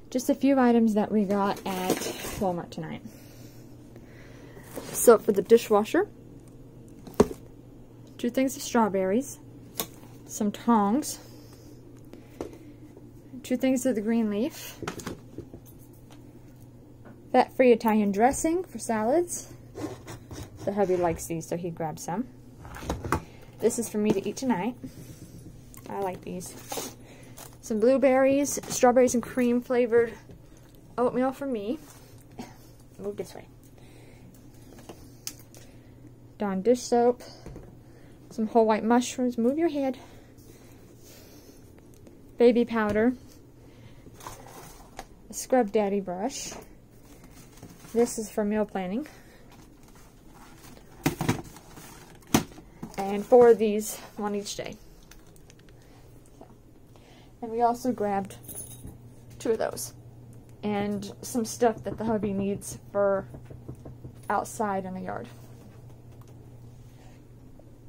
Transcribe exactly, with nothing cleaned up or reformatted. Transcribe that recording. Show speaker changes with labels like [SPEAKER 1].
[SPEAKER 1] just a few items that we got at Walmart tonight. So for the dishwasher, two things of strawberries, some tongs, two things of the green leaf, fat-free Italian dressing for salads. The hubby likes these, so he grabbed some. This is for me to eat tonight. I like these. Some blueberries, strawberries and cream flavored oatmeal for me. Move this way. Dawn dish soap. Some whole white mushrooms. Move your head. Baby powder. A Scrub Daddy brush. This is for meal planning. And four of these, one each day. So. And we also grabbed two of those. And some stuff that the hubby needs for outside in the yard.